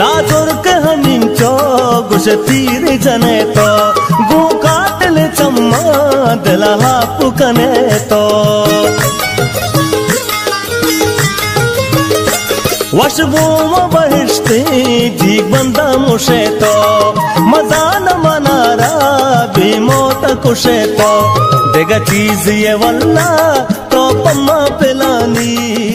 लाजोर के हमिंचो गुश तीर जने तो गु काटल चम्मा दिला हापु कने तो वशबूम बहिश्ते जीग बंदा मुशे तो मजान मनारा बेमोत कुशे तो देगा चीज ये वल्ला तो पम्मा पिलानी